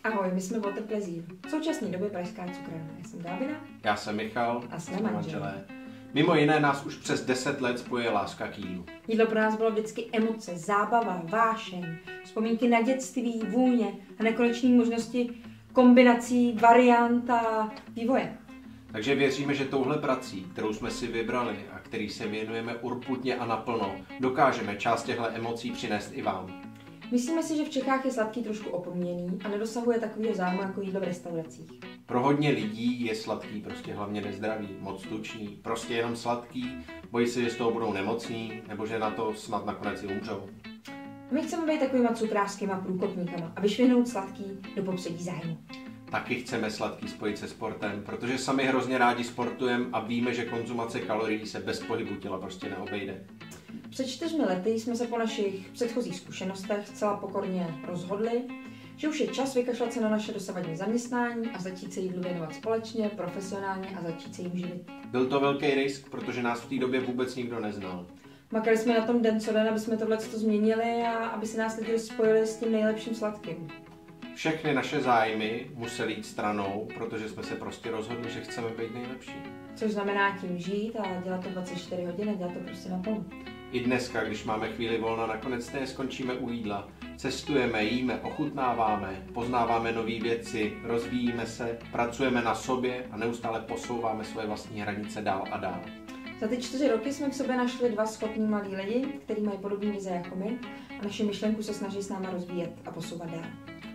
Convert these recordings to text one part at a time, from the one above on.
Ahoj, my jsme Water Pleasure. V současné době pražská cukrárna. Já jsem Dábina. Já jsem Michal. A jsme manželé. Mimo jiné nás už přes 10 let spojuje láska k jídlu. Jídlo pro nás bylo vždycky emoce, zábava, vášeň, vzpomínky na dětství, vůně a nekonečné možnosti kombinací, variant a vývoje. Takže věříme, že touhle prací, kterou jsme si vybrali a který se věnujeme urputně a naplno, dokážeme část těchto emocí přinést i vám. Myslíme si, že v Čechách je sladký trošku opomíjený a nedosahuje takového zájmu jako jídlo v restauracích. Pro hodně lidí je sladký prostě hlavně nezdravý, moc tučný, prostě jenom sladký, bojí se, že z toho budou nemocní, nebo že na to snad nakonec i umřou. My chceme být takovýma cukrářskýma průkopníkama a vyšvihnout sladký do popředí zájmu. Taky chceme sladký spojit se sportem, protože sami hrozně rádi sportujeme a víme, že konzumace kalorií se bez pohybu těla prostě neobejde. Před 4 lety jsme se po našich předchozích zkušenostech zcela pokorně rozhodli, že už je čas vykašlat se na naše dosavadní zaměstnání a začít se jídlu věnovat společně, profesionálně a začít se jim živit. Byl to velký risk, protože nás v té době vůbec nikdo neznal. Makali jsme na tom den co den, aby jsme tohle změnili a aby se nás lidi spojili s tím nejlepším sladkým. Všechny naše zájmy musely jít stranou, protože jsme se prostě rozhodli, že chceme být nejlepší. Což znamená tím žít a dělat to 24 hodin a dělat to prostě naplno. I dneska, když máme chvíli volna, nakonec skončíme u jídla. Cestujeme, jíme, ochutnáváme, poznáváme nové věci, rozvíjíme se, pracujeme na sobě a neustále posouváme svoje vlastní hranice dál a dál. Za ty 4 roky jsme k sobě našli 2 schopní mladí lidi, kteří mají podobné vize jako my a naši myšlenku se snaží s náma rozvíjet a posouvat dál.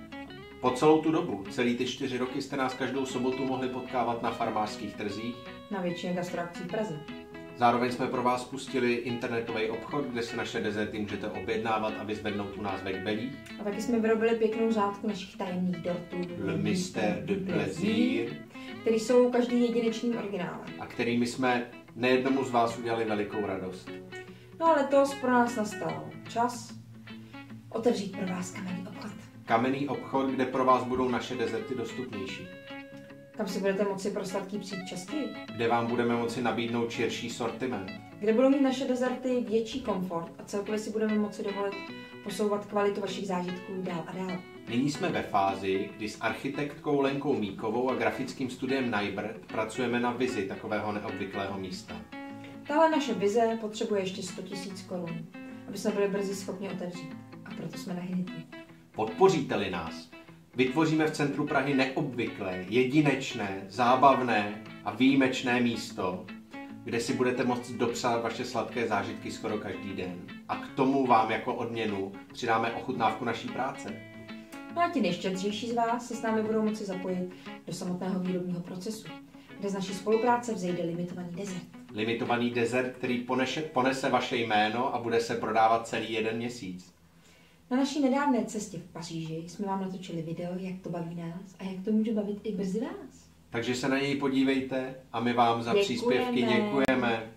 Po celou tu dobu, celý ty 4 roky jste nás každou sobotu mohli potkávat na farmářských trzích. Na většině gastroakcí v Praze. Zároveň jsme pro vás pustili internetový obchod, kde si naše dezerty můžete objednávat a vyzvednout u nás ve Kbelích. A taky jsme vyrobili pěknou řádku našich tajemných dortů Le Mystère du Plaisir, který jsou každý jedinečným originálem. A kterými jsme nejednomu z vás udělali velikou radost. No a letos pro nás nastal čas otevřít pro vás kamenný obchod. Kamenný obchod, kde pro vás budou naše dezerty dostupnější. Kam si budete moci pro sladký přijít častěji. Kde vám budeme moci nabídnout širší sortiment. Kde budou mít naše dezerty větší komfort a celkově si budeme moci dovolit posouvat kvalitu vašich zážitků dál a dál. Nyní jsme ve fázi, kdy s architektkou Lenkou Míkovou a grafickým studiem Najbrt pracujeme na vizi takového neobvyklého místa. Tahle naše vize potřebuje ještě 100 000 korun, aby jsme byli brzy schopni otevřít. A proto jsme nahnětí. Podpoříte-li nás, vytvoříme v centru Prahy neobvyklé, jedinečné, zábavné a výjimečné místo, kde si budete moct dopřát vaše sladké zážitky skoro každý den. A k tomu vám jako odměnu přidáme ochutnávku naší práce. No a ti nejštědřejší z vás se s námi budou moci zapojit do samotného výrobního procesu, kde z naší spolupráce vzejde limitovaný dezert. Limitovaný dezert, který ponese vaše jméno a bude se prodávat celý 1 měsíc. Na naší nedávné cestě v Paříži jsme vám natočili video, jak to baví nás a jak to může bavit i brzy vás. Takže se na něj podívejte a my vám za příspěvky děkujeme.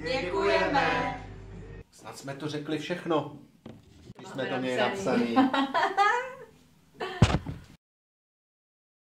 Děkujeme. Snad jsme to řekli všechno. Když jsme to Máme měli napsaný. napsaný.